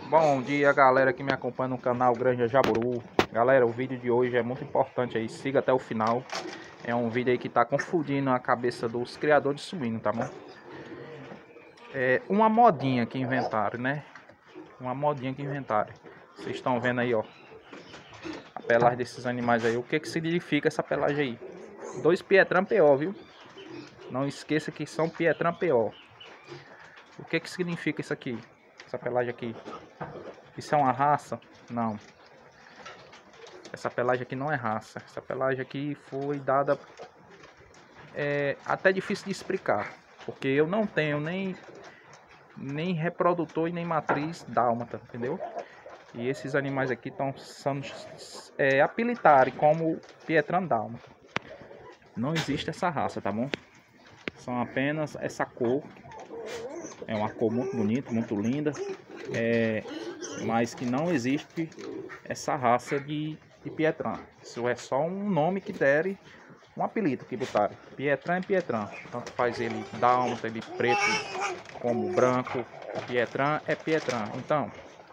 Bom dia, galera que me acompanha no canal Granja Jaburu. Galera, o vídeo de hoje é muito importante aí, siga até o final. É um vídeo aí que tá confundindo a cabeça dos criadores de suíno, tá bom? É uma modinha que inventaram, né? Uma modinha que inventaram. Vocês estão vendo aí, ó, a pelagem desses animais aí. O que que significa essa pelagem aí? 2 Pietran PO, viu? Não esqueça que são Pietran PO. O que que significa isso aqui? Essa pelagem aqui? Isso é uma raça? Não. Essa pelagem aqui não é raça. Essa pelagem aqui foi dada... É até difícil de explicar. Porque eu não tenho nem reprodutor e nem matriz dálmata, entendeu? E esses animais aqui estão sendo apelidados como Pietran dálmata. Não existe essa raça, tá bom? São apenas essa cor. É uma cor muito bonita, muito linda. Mas que não existe essa raça de Pietran. Isso é só um nome que derem, um apelido que botaram. Pietran é Pietran. Tanto faz ele dálmata, ele preto como branco. Pietran é Pietran. Então,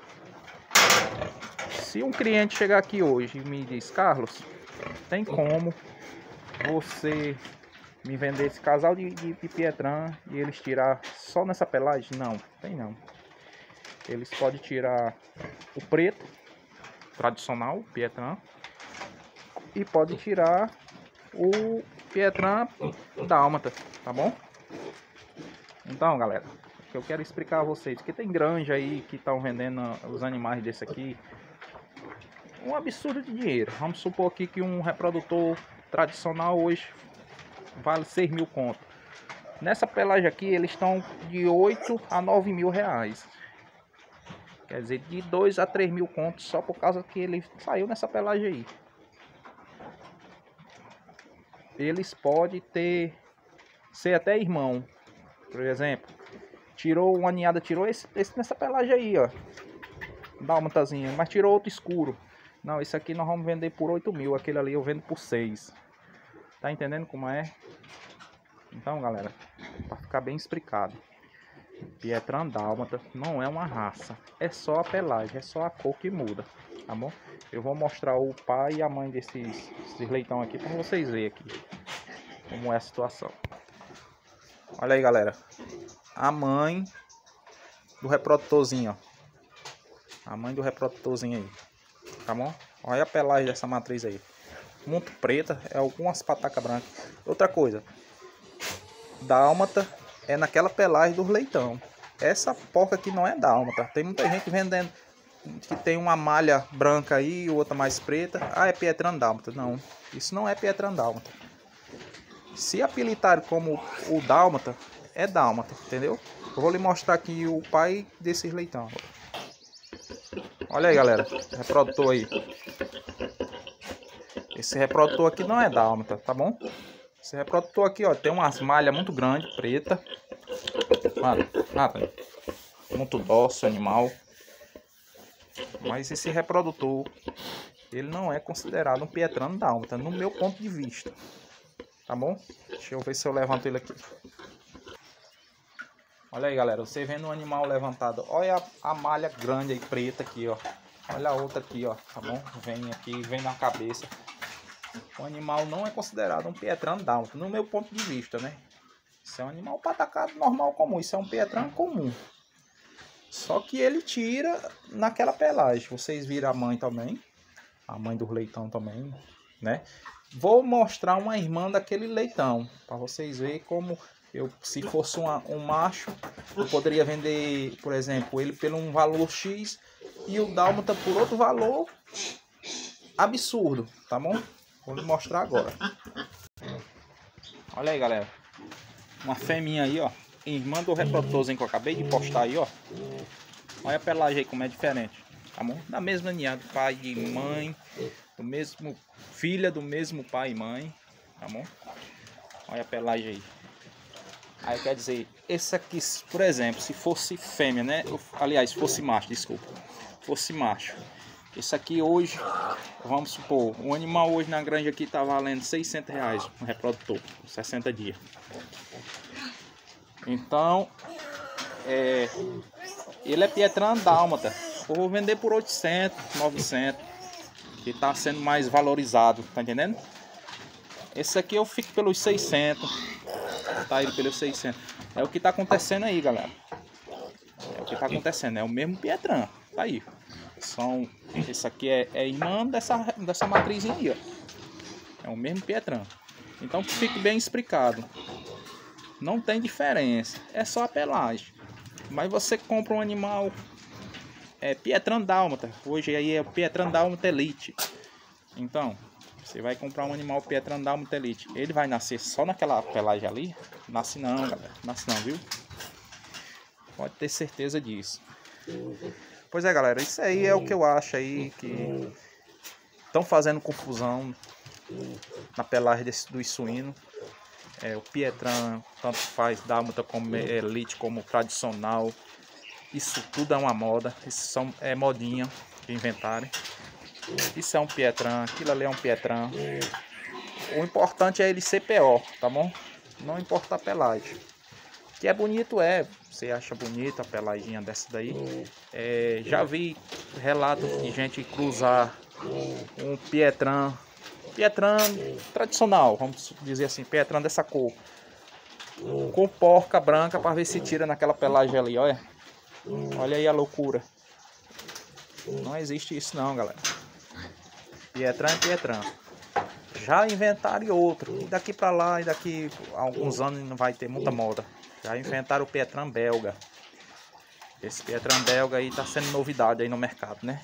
se um cliente chegar aqui hoje e me diz: Carlos, tem como você me vender esse casal de Pietran e eles tirar só nessa pelagem? Não, tem não. Eles podem tirar o preto tradicional, Pietran, e pode tirar o Pietran dálmata, tá bom? Então, galera, o que eu quero explicar a vocês, que tem granja aí que estão vendendo os animais desse aqui um absurdo de dinheiro. Vamos supor aqui que um reprodutor tradicional hoje vale 6 mil conto. Nessa pelagem aqui eles estão de 8 a 9 mil reais. Quer dizer, de 2 a 3 mil contos só por causa que ele saiu nessa pelagem aí. Eles podem ser até irmão. Por exemplo, tirou uma ninhada, tirou esse nessa pelagem aí, ó. Dálmatazinha, mas tirou outro escuro. Não, esse aqui nós vamos vender por 8 mil. Aquele ali eu vendo por 6. Tá entendendo como é? Então, galera, para ficar bem explicado, Pietran dálmata não é uma raça, é só a pelagem, é só a cor que muda, tá bom? Eu vou mostrar o pai e a mãe desses leitão aqui para vocês verem aqui como é a situação. Olha aí, galera, a mãe do reprodutorzinho, ó. A mãe do reprodutorzinho aí, tá bom? Olha a pelagem dessa matriz aí, muito preta, é algumas patacas brancas. Outra coisa, dálmata é naquela pelagem dos leitão. Essa porca aqui não é dálmata. Tem muita gente vendendo que tem uma malha branca aí, outra mais preta. Ah, é Pietran dálmata. Não, isso não é Pietran dálmata. Se apelidaram como o dálmata, é dálmata, entendeu? Eu vou lhe mostrar aqui o pai desses leitão. Olha aí, galera, reprodutor aí. Esse reprodutor aqui não é dálmata, tá bom? Esse reprodutor aqui, ó, tem umas malhas muito grandes, preta. Mano, nada. Muito dócil animal. Mas esse reprodutor, ele não é considerado um Pietran dálmata, no meu ponto de vista. Tá bom? Deixa eu ver se eu levanto ele aqui. Olha aí, galera, você vendo um animal levantado. Olha a malha grande aí, preta aqui, ó. Olha a outra aqui, ó, tá bom? Vem aqui, vem na cabeça. O animal não é considerado um Pietran dálmata, no meu ponto de vista, né? Isso é um animal patacado normal comum, isso é um Pietran comum. Só que ele tira naquela pelagem. Vocês viram a mãe também, a mãe do leitão também, né? Vou mostrar uma irmã daquele leitão, para vocês verem como se fosse um macho, eu poderia vender, por exemplo, ele por um valor X e o dálmata por outro valor absurdo, tá bom? Vou lhe mostrar agora. Olha aí, galera. Uma fêmea aí, ó. Irmã do reprodutorzinho que eu acabei de postar aí, ó. Olha a pelagem aí como é diferente, tá bom? Da mesma ninhada, pai e mãe. Do mesmo... Filha do mesmo pai e mãe, tá bom? Olha a pelagem aí. Aí quer dizer, esse aqui, por exemplo, se fosse fêmea, né? Aliás, fosse macho, desculpa. Fosse macho. Esse aqui hoje, vamos supor, um animal hoje na granja aqui tá valendo 600 reais, um reprodutor, 60 dias. Então, ele é Pietran dálmata. Eu vou vender por 800, 900, que tá sendo mais valorizado, tá entendendo? Esse aqui eu fico pelos 600, tá ele pelos 600. É o que tá acontecendo aí, galera. É o que tá acontecendo, é o mesmo Pietran, tá aí. Esse aqui é irmã dessa matrizinha aí, ó. É o mesmo Pietran. Então que fique bem explicado. Não tem diferença, é só a pelagem. Mas você compra um animal Pietran Dálmata. Hoje aí é o Pietran Dálmata Elite. Então, você vai comprar um animal Pietran Dálmata Elite. Ele vai nascer só naquela pelagem ali? Nasce não, galera. Nasce não, viu? Pode ter certeza disso. Pois é, galera. Isso aí é o que eu acho aí que estão fazendo confusão na pelagem dos suínos. O Pietran, tanto faz Dálmata como Elite, como tradicional. Isso tudo é uma moda. Isso é modinha que inventaram. Isso é um Pietran, aquilo ali é um Pietran. O importante é ele ser PO, tá bom? Não importa a pelagem. Que é bonito, você acha bonito a pelaginha dessa daí. Já vi relatos de gente cruzar um Pietran tradicional, vamos dizer assim, Pietran dessa cor, com porca branca, para ver se tira naquela pelagem ali, olha. Olha aí a loucura. Não existe isso não, galera. Pietran é Pietran. Já inventaram outro. E daqui pra lá, e daqui a alguns anos não vai ter muita moda. Já inventaram o Pietran belga. Esse Pietran belga aí tá sendo novidade aí no mercado, né?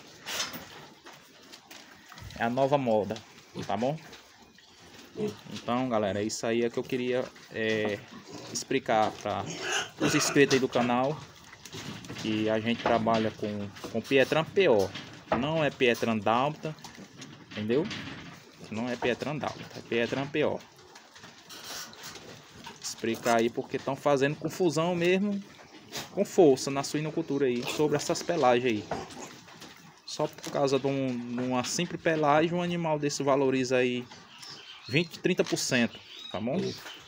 É a nova moda, tá bom? Então, galera, isso aí é que eu queria explicar para os inscritos aí do canal. Que a gente trabalha com Pietran PO. Não é Pietran Dálmata, entendeu? Não é Pietran Dálmata, é Pietran PO. Explicar aí porque estão fazendo confusão mesmo, com força na suinocultura aí, sobre essas pelagens aí. Só por causa de uma simples pelagem, um animal desse valoriza aí 20, 30%, tá bom?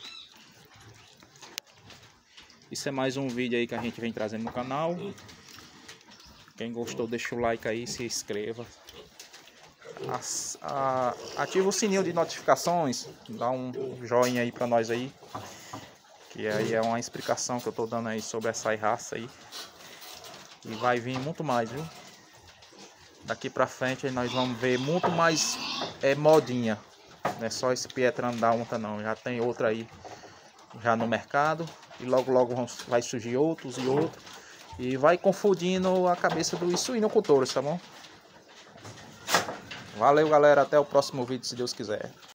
Isso é mais um vídeo aí que a gente vem trazendo no canal. Quem gostou, deixa o like aí, se inscreva. Ativa o sininho de notificações, dá um joinha aí pra nós aí. Que aí é uma explicação que eu tô dando aí sobre essa raça aí. E vai vir muito mais, viu? Daqui pra frente nós vamos ver muito mais modinha. Não é só esse Pietran Dálmata não, já tem outra aí já no mercado. E logo logo vai surgir outros e outros. E vai confundindo a cabeça dos suinocultores, tá bom? Valeu, galera, até o próximo vídeo, se Deus quiser.